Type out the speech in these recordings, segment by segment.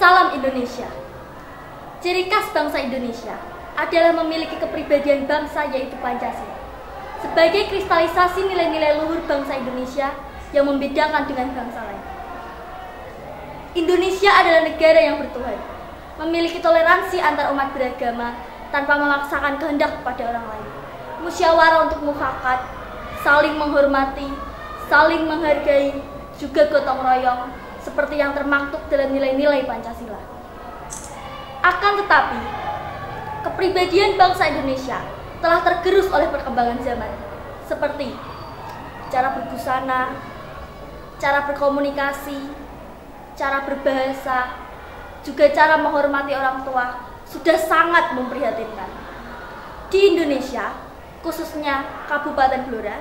Salam Indonesia. Ciri khas bangsa Indonesia adalah memiliki kepribadian bangsa, yaitu Pancasila, sebagai kristalisasi nilai-nilai luhur bangsa Indonesia yang membedakan dengan bangsa lain. Indonesia adalah negara yang bertuhan, memiliki toleransi antar umat beragama tanpa memaksakan kehendak kepada orang lain, musyawarah untuk mufakat, saling menghormati, saling menghargai, juga gotong royong, seperti yang termaktub dalam nilai-nilai Pancasila. Akan tetapi, kepribadian bangsa Indonesia telah tergerus oleh perkembangan zaman, seperti cara berbusana, cara berkomunikasi, cara berbahasa, juga cara menghormati orang tua sudah sangat memprihatinkan. Di Indonesia, khususnya Kabupaten Blora,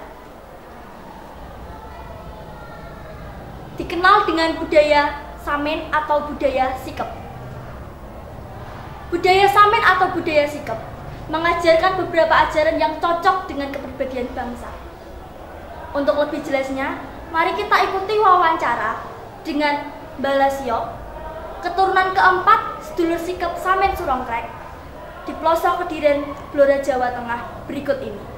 dikenal dengan budaya Samen atau budaya Sikep. Budaya Samen atau budaya Sikep mengajarkan beberapa ajaran yang cocok dengan kepribadian bangsa. Untuk lebih jelasnya, mari kita ikuti wawancara dengan Balasio, keturunan keempat sedulur Sikep Samen Surongkrek, di pelosok Kediren, Blora, Jawa Tengah berikut ini.